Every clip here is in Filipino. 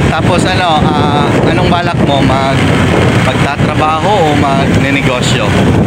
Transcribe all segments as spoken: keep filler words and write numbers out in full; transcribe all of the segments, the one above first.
Tapos ano, ah, anong balak mo? Mag magtatrabaho o magnenegosyo?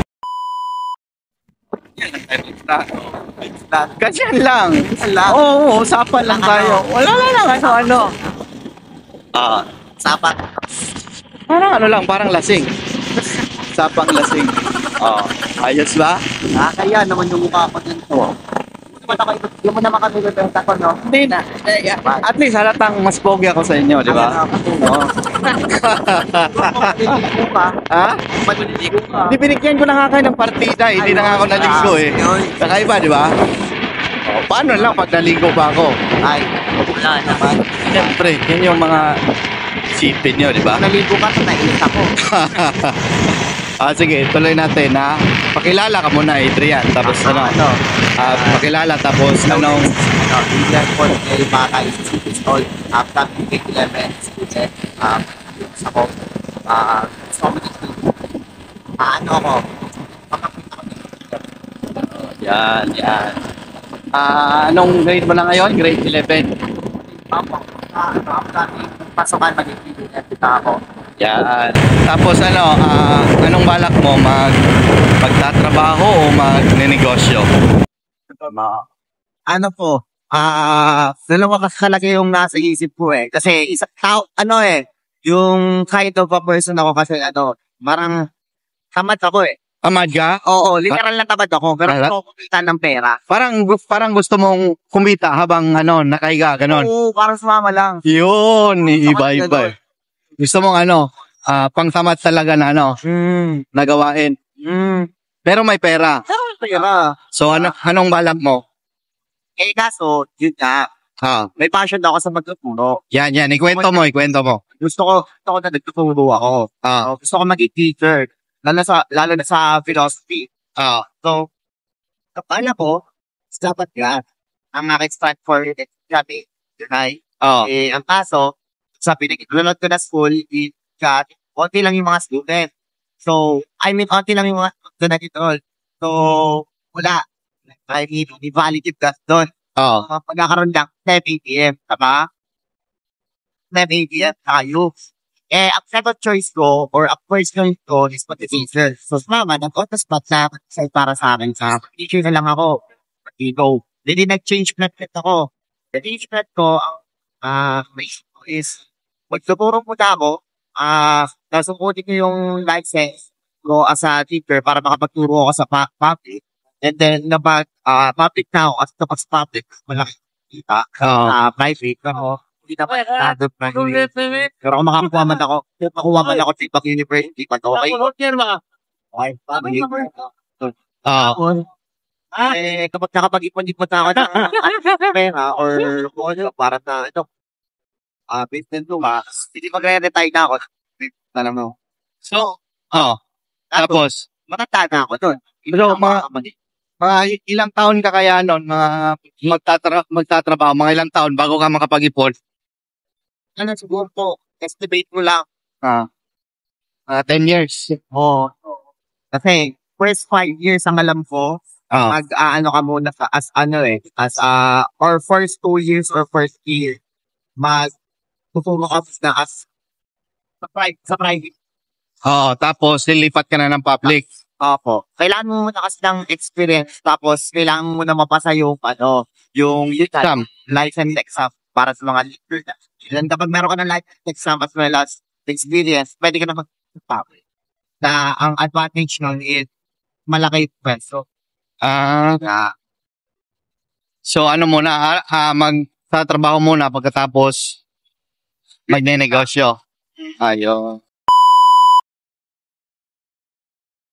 Yan lang tayo mag-start. Ganyan lang. lang. Oo, oo, usapan lang tayo. Wala na lang ano ano. Ah, Sapat. parang ano lang, parang lasing. Sapang lasing. Oh, ayos ba? Nakakaya naman yung mukha ko dito. Hindi mo naman kami bibenta ko, no? Hindi na. Eh, at least halatang mas pogi ako sa inyo, di ba? Oo. Maliligo ka. Ha? Maliligo ka. Di binigyan ko na nga kayo ng partida eh. Hindi na nga ako naligo eh. Kakaiba, di ba? Oh, paano lang pag naligo pa ako? Ay, wala naman. Siyempre, yun yung mga isipin nyo, di ba? Naligo ka, so nainis ako. Ah, sige, tuloy natin ha. Pakilala ka muna, Adrian. Tapos ano, ano? ah, pakilala tapos anong No, Indian Paul L. Baka is six years old. After grade eleven, student. Um, ako. Ah, gusto ko mag-school. Ah, ano ako? Makapita ko dito. yan, yan. Ah, anong grade mo na ngayon? Grade eleven. Ako. Ah, ano, after pasokan, mag-grade ako. Yan. Tapos ano, ah, anong balak mo? Mag magtatrabaho o magnenegosyo? Ano po, ah, dalawa kasi talaga yung nasa isip ko eh. Kasi isa, tao, ano eh, yung kind of a person ako kasi ano, parang tamad ako eh. Tamad ka? Oo, literal na tamad ako, pero Ala- ako kumita ng pera. Parang parang gusto mong kumita habang ano, nakahiga, ganon. Oo, parang sumama lang. Yun, iba-iba ganon. eh. Gusto mong ano, ah, pangtamad talaga na ano, Hmm, nagawain. hmm. Pero may pera. Pero pera. So ano, anong balak mo? Eh kaso, yun nga, Ha, may passion ako sa magtuturo. yan, yan. Ikwento mo, ikwento mo. Gusto ko, gusto ko na nagtuturo ako. Ah, So, gusto ko maging teacher. Lalo na sa, lalo na sa philosophy. ah, So, kapala ko, dapat yan. Ang aking stand for it, sabi, Junay. ah. Eh, ang kaso, sa pinag-runod ko na school, i- ka, konti lang yung mga student. So, I mean, konti lang yung mga student dito. So, wala. I mean, di valid ka doon. Ah, Uh, pagkakaroon lang, seven A M, tama? seven A M, tayo. Eh, ang second choice ko, or ang first choice ko, is motivation. So, mama, nag-auto spot na sa para sa akin sa teacher na lang ako. Ego. Hindi nag-change plan plan ako. The change plan ko, ang ah may issue ko is, magtuturo muna ako, ah, nasukutin ko yung license ko as a teacher para makapagturo ako sa pa- public. And then, napag, ah, public na ako, at kapag sa public, malaki kita. ah. Ah, private ako. Hindi naman standard private. Pero kung makakuha man ako, kung makuha man ako sa ibang university, pag okay. Okay, public. Ah, Ah, eh, kapag nakapag-ipon-ipon na ako ng pera or kung ano, para na, ito, ah, business ko ba, hindi magre-retire na ako. Alam mo. So, ah. tapos, Tapos, matanda na ako doon. So, mga- mga ilang taon ka kaya nun, mga magtatra magtatrabaho, mga ilang taon bago ka makapag-ipon? ano, siguro po, estimate mo lang. Ah, ah, ten years. Oo. Kasi, first five years ang alam ko, Ah, mag, ah, ano ka muna sa, as ano eh, as, ah, or first two years or first year, mag, tutulong ka na as, sa private, sa private. oh, tapos lilipat ka na ng public. Opo. Kailangan mo muna kasi ng experience, tapos kailangan mo muna mapasa yung, ano, yung, yung Exam. license exam para sa mga leader. Then kapag meron ka ng license exam as well as experience, pwede ka na mag-public. Na ang advantage nun is malaki yung peso. Ah, Na, so ano muna, ah, ah, magtatrabaho muna pagkatapos magnenegosyo. Ayun.